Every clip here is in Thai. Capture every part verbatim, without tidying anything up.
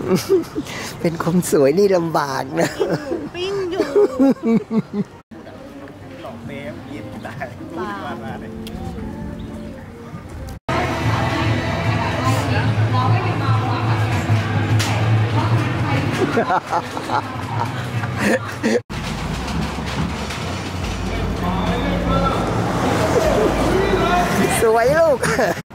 เป็นคนสวยนี่ลำบากนะปิ้งอยู่หลอกเมมยิ้มตายพูดมามาเลยสวยลูก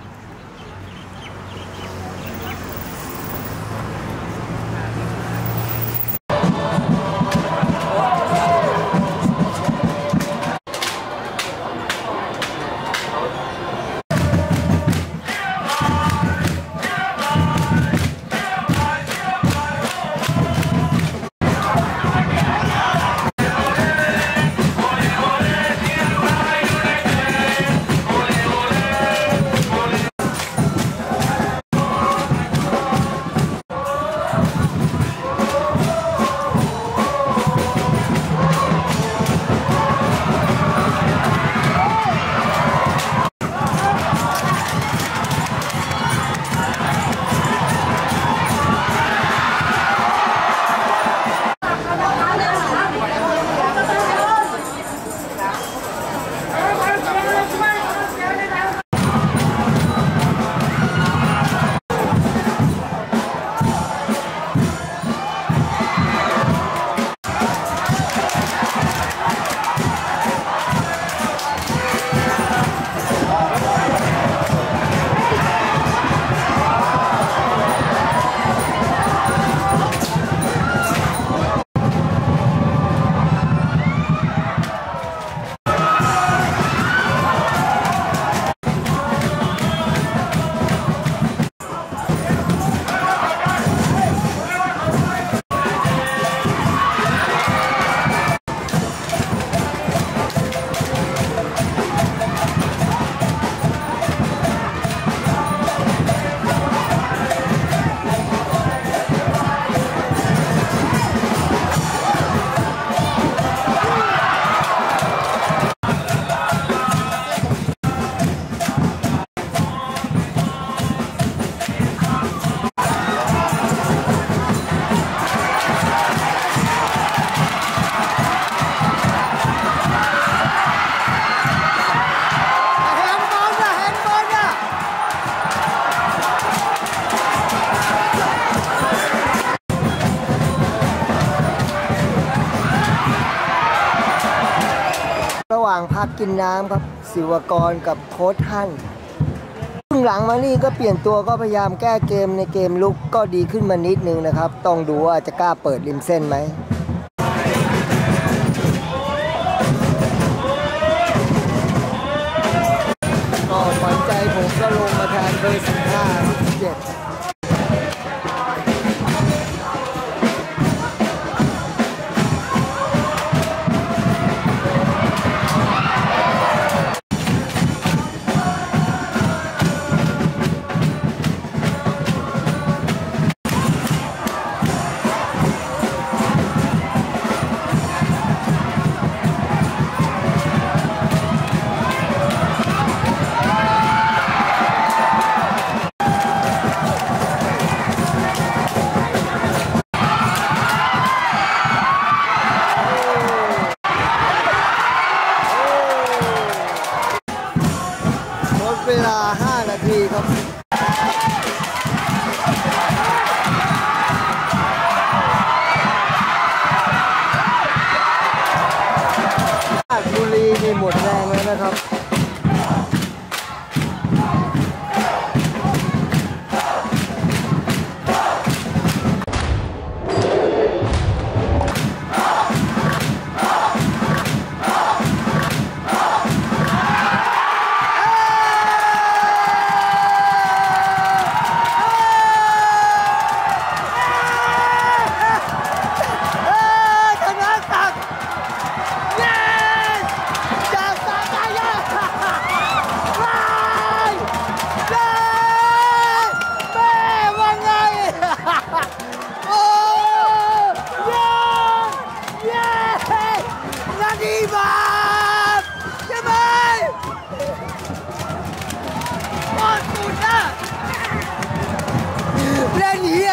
ระหว่างพักกินน้ำครับศิวกรกับโค้ชท่านครึ่งหลังมานี่ก็เปลี่ยนตัวก็พยายามแก้เกมในเกมลุกก็ดีขึ้นมานิดนึงนะครับต้องดูว่าจะกล้าเปิดริมเส้นไหมก็ขวัญใจผมก็ลงมาแทนเบอร์สิบห้าสิบเจ็ดเวลาห้านาทีครับราชบุรีนี่หมดแรงแล้วนะครับ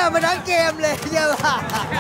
ำมาทั้งเกมเลยใช่ป่ะ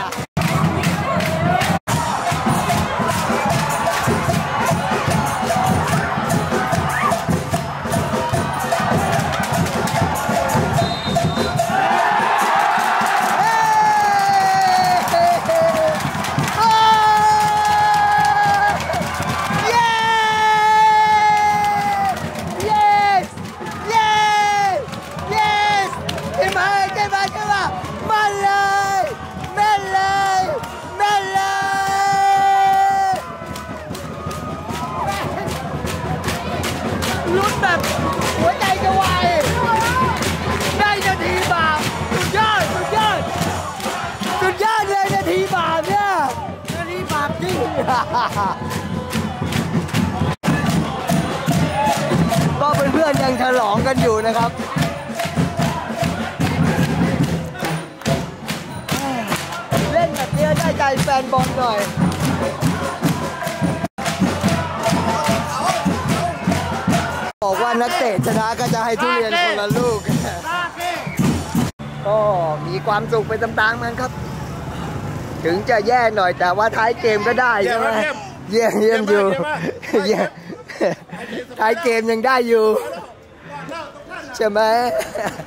ลุ้นแบบหัวใจจะวายได้นาทีบาปสุดยอดสุดยอดสุดยอดเลยนาทีบาปเนี่ยนาทีบาปจริงก็เพื่อนๆยังฉลองกันอยู่นะครับเล่นแบบนี้ได้ใจแฟนบอลหน่อยบอกว่านักเตะชนะก็จะให้ทุเรียนคนละลูกก็มีความสุขไปตามๆกันครับถึงจะแย่หน่อยแต่ว่าท้ายเกมก็ได้ใช่ไหมเยี่ยมเยี่ยมอยู่เยี่ยมท้ายเกมยังได้อยู่ใช่ไหม